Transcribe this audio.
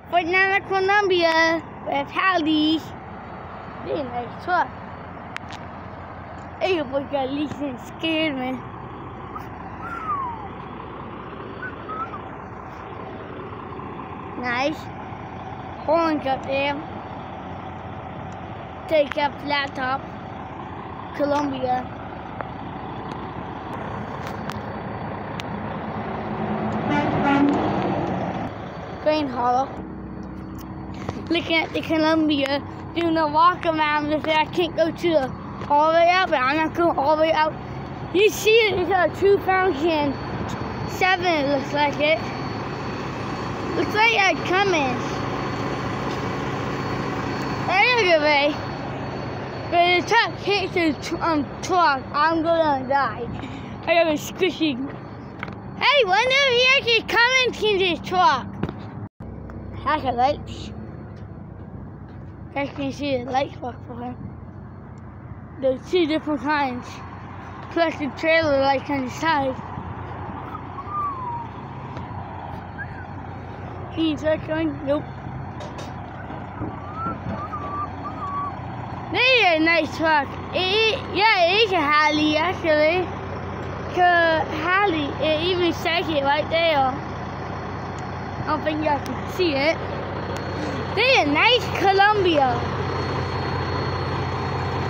Banana Columbia with Hallie. Very nice truck. Hey, boy got leaks and scared me. Nice. Horns up there. Take up laptop. Columbia. Green Hollow. Looking at the Columbia, doing a walk around with it. I can't go to the all the way out, but I'm not going all the way out. You see it, it's a 2007, it looks like it. Looks like it's coming. Anyway, when the truck hits the truck, I'm gonna die. I got a squishy. Hey, when are he actually coming to this truck? That's a light. I can see the lights work for him. There's two different kinds. Plus the trailer lights on the side. He's going. Nope. This is a nice truck. Yeah, it is a Hallie actually. Hallie, it even says it right there. I don't think y'all can see it. This is a nice Columbia.